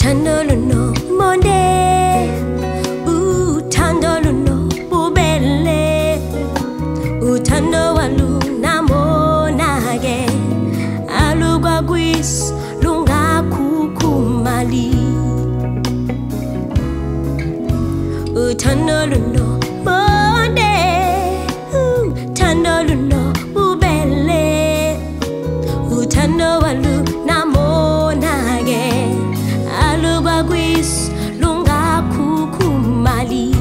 Uthando luno monde, uthando luno bubele, uthando walu namonage, alugwa gwis lunga kukumali. Uthando luno monde, uthando luno bubele, uthando walu namonage, alugwa gwis lunga kukumali.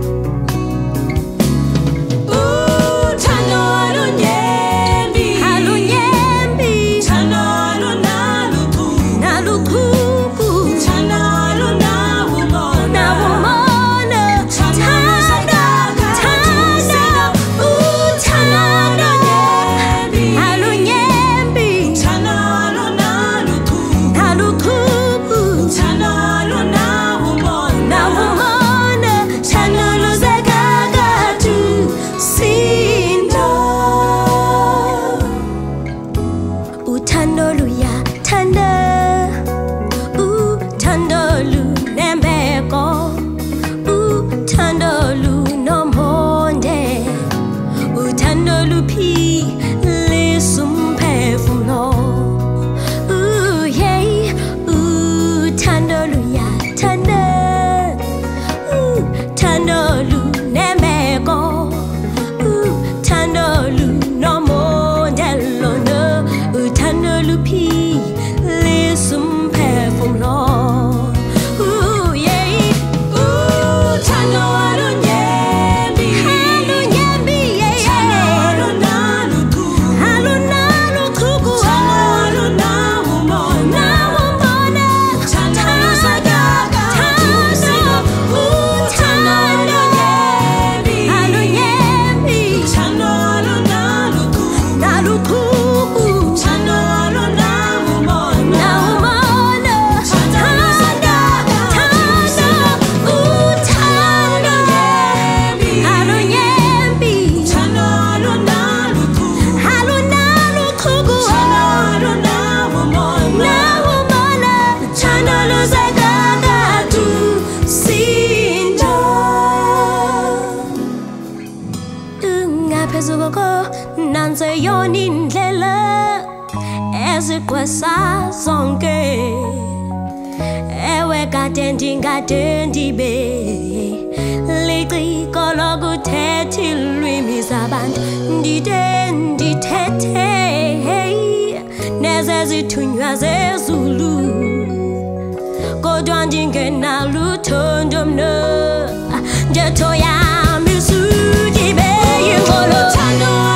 Gatendi be, lately kologu tete lumi zaband, di den di tete, nezezi tunya zezulu, Gotyana ngena lutondom no, jetoya misuji be yingolo.